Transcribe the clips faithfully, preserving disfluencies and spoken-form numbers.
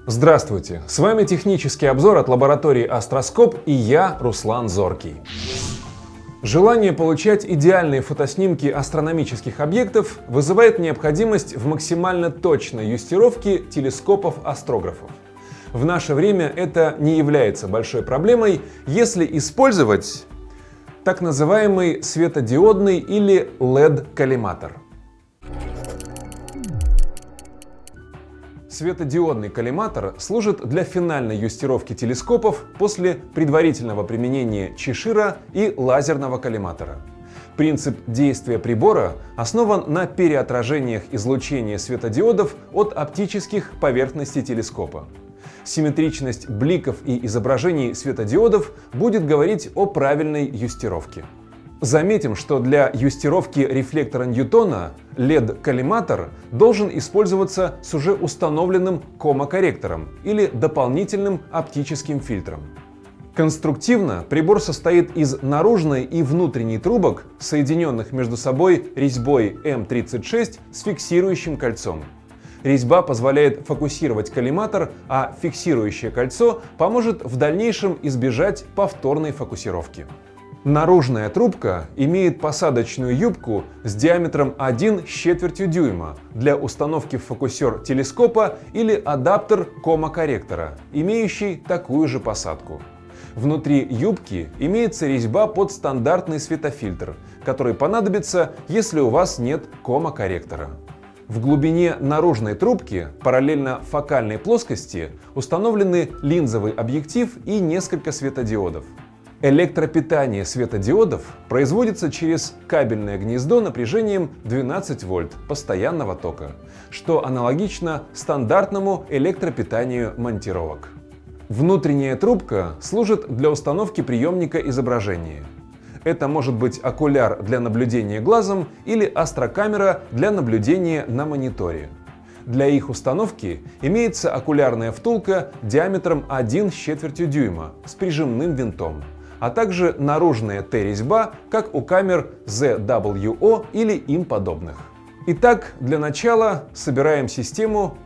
Здравствуйте! С вами технический обзор от лаборатории Астроскоп и я, Руслан Зоркий. Желание получать идеальные фотоснимки астрономических объектов вызывает необходимость в максимально точной юстировке телескопов-астрографов. В наше время это не является большой проблемой, если использовать так называемый светодиодный или лед-коллиматор. Светодиодный коллиматор служит для финальной юстировки телескопов после предварительного применения чешира и лазерного коллиматора. Принцип действия прибора основан на переотражениях излучения светодиодов от оптических поверхностей телескопа. Симметричность бликов и изображений светодиодов будет говорить о правильной юстировке. Заметим, что для юстировки рефлектора Ньютона лед-коллиматор должен использоваться с уже установленным кома-корректором или дополнительным оптическим фильтром. Конструктивно прибор состоит из наружной и внутренней трубок, соединенных между собой резьбой эм тридцать шесть с фиксирующим кольцом. Резьба позволяет фокусировать коллиматор, а фиксирующее кольцо поможет в дальнейшем избежать повторной фокусировки. Наружная трубка имеет посадочную юбку с диаметром один с четвертью дюйма для установки в фокусер телескопа или адаптер кома-корректора, имеющий такую же посадку. Внутри юбки имеется резьба под стандартный светофильтр, который понадобится, если у вас нет кома-корректора. В глубине наружной трубки, параллельно фокальной плоскости, установлены линзовый объектив и несколько светодиодов. Электропитание светодиодов производится через кабельное гнездо напряжением двенадцать вольт постоянного тока, что аналогично стандартному электропитанию монтировок. Внутренняя трубка служит для установки приемника изображения. Это может быть окуляр для наблюдения глазом или астрокамера для наблюдения на мониторе. Для их установки имеется окулярная втулка диаметром один с четвертью дюйма с прижимным винтом, а также наружная Т-резьба, как у камер зет дабл ю о или им подобных. Итак, для начала собираем систему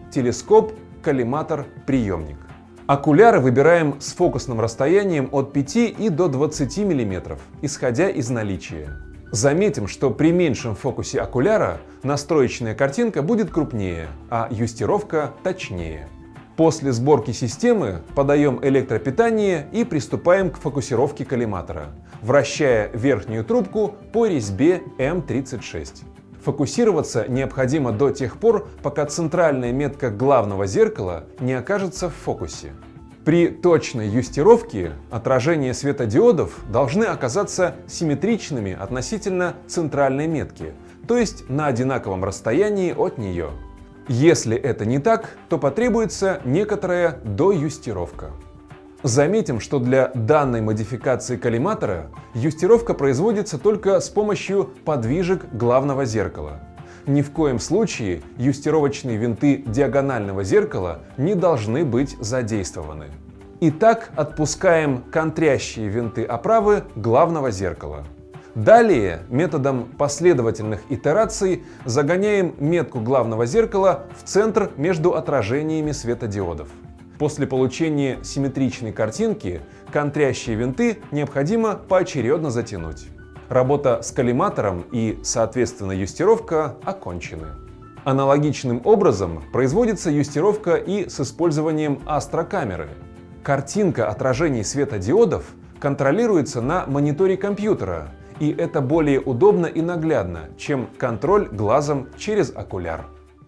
телескоп-коллиматор-приемник. Окуляры выбираем с фокусным расстоянием от пяти и до двадцати миллиметров, исходя из наличия. Заметим, что при меньшем фокусе окуляра настроечная картинка будет крупнее, а юстировка точнее. После сборки системы подаем электропитание и приступаем к фокусировке коллиматора, вращая верхнюю трубку по резьбе эм тридцать шесть. Фокусироваться необходимо до тех пор, пока центральная метка главного зеркала не окажется в фокусе. При точной юстировке отражения светодиодов должны оказаться симметричными относительно центральной метки, то есть на одинаковом расстоянии от нее. Если это не так, то потребуется некоторая доюстировка. Заметим, что для данной модификации коллиматора юстировка производится только с помощью подвижек главного зеркала. Ни в коем случае юстировочные винты диагонального зеркала не должны быть задействованы. Итак, отпускаем контрящие винты оправы главного зеркала. Далее методом последовательных итераций загоняем метку главного зеркала в центр между отражениями светодиодов. После получения симметричной картинки контрящие винты необходимо поочередно затянуть. Работа с коллиматором и, соответственно, юстировка окончены. Аналогичным образом производится юстировка и с использованием астрокамеры. Картинка отражений светодиодов контролируется на мониторе компьютера, и это более удобно и наглядно, чем контроль глазом через окуляр.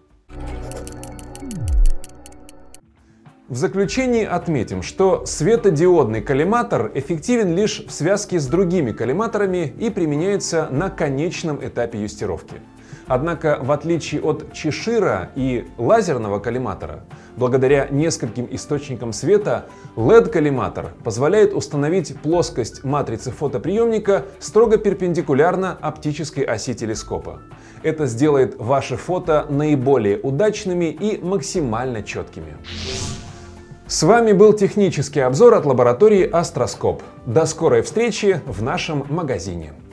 В заключении отметим, что светодиодный коллиматор эффективен лишь в связке с другими коллиматорами и применяется на конечном этапе юстировки. Однако, в отличие от чешира и лазерного коллиматора, благодаря нескольким источникам света, лед-коллиматор позволяет установить плоскость матрицы фотоприемника строго перпендикулярно оптической оси телескопа. Это сделает ваши фото наиболее удачными и максимально четкими. С вами был технический обзор от лаборатории Астроскоп. До скорой встречи в нашем магазине.